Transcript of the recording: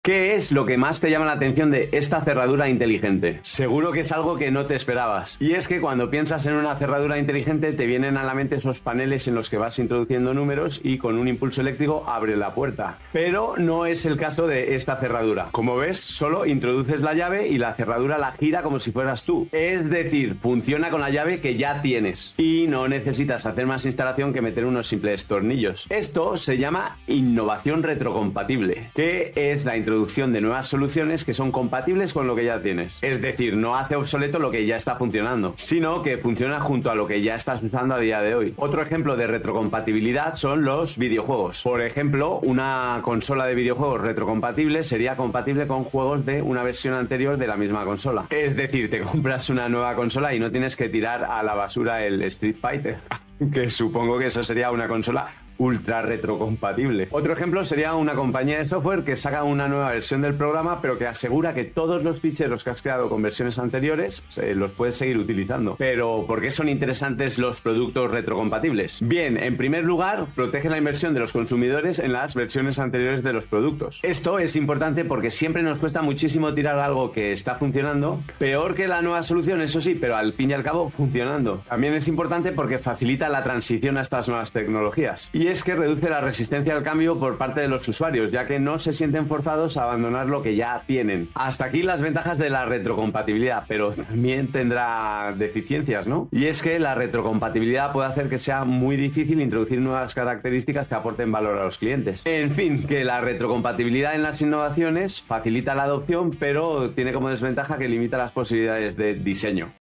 ¿Qué es lo que más te llama la atención de esta cerradura inteligente? Seguro que es algo que no te esperabas. Y es que cuando piensas en una cerradura inteligente te vienen a la mente esos paneles en los que vas introduciendo números y con un impulso eléctrico abre la puerta. Pero no es el caso de esta cerradura. Como ves, solo introduces la llave y la cerradura la gira como si fueras tú. Es decir, funciona con la llave que ya tienes. Y no necesitas hacer más instalación que meter unos simples tornillos. Esto se llama innovación retrocompatible, que es la introducción de nuevas soluciones que son compatibles con lo que ya tienes. Es decir, no hace obsoleto lo que ya está funcionando, sino que funciona junto a lo que ya estás usando a día de hoy. Otro ejemplo de retrocompatibilidad son los videojuegos. Por ejemplo, una consola de videojuegos retrocompatible sería compatible con juegos de una versión anterior de la misma consola. Es decir, te compras una nueva consola y no tienes que tirar a la basura el Street Fighter, que supongo que eso sería una consola ultra retrocompatible. Otro ejemplo sería una compañía de software que saca una nueva versión del programa, pero que asegura que todos los ficheros que has creado con versiones anteriores los puedes seguir utilizando. Pero, ¿por qué son interesantes los productos retrocompatibles? Bien, en primer lugar, protege la inversión de los consumidores en las versiones anteriores de los productos. Esto es importante porque siempre nos cuesta muchísimo tirar algo que está funcionando, peor que la nueva solución, eso sí, pero al fin y al cabo funcionando. También es importante porque facilita la transición a estas nuevas tecnologías. Y es que reduce la resistencia al cambio por parte de los usuarios, ya que no se sienten forzados a abandonar lo que ya tienen. Hasta aquí las ventajas de la retrocompatibilidad, pero también tendrá deficiencias, ¿no? Y es que la retrocompatibilidad puede hacer que sea muy difícil introducir nuevas características que aporten valor a los clientes. En fin, que la retrocompatibilidad en las innovaciones facilita la adopción, pero tiene como desventaja que limita las posibilidades de diseño.